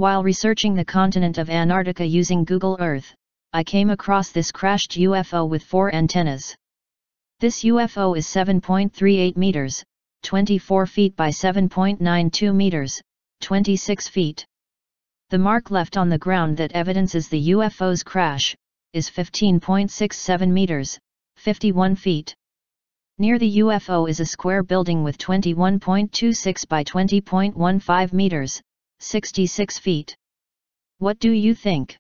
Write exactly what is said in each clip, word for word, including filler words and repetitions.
While researching the continent of Antarctica using Google Earth, I came across this crashed U F O with four antennas. This U F O is seven point three eight meters, twenty-four feet by seven point nine two meters, twenty-six feet. The mark left on the ground that evidences the U F O's crash is fifteen point six seven meters, fifty-one feet. Near the U F O is a square building with twenty-one point two six by twenty point one five meters, sixty-six feet. What do you think?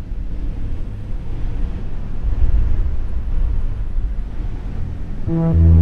Mm-hmm.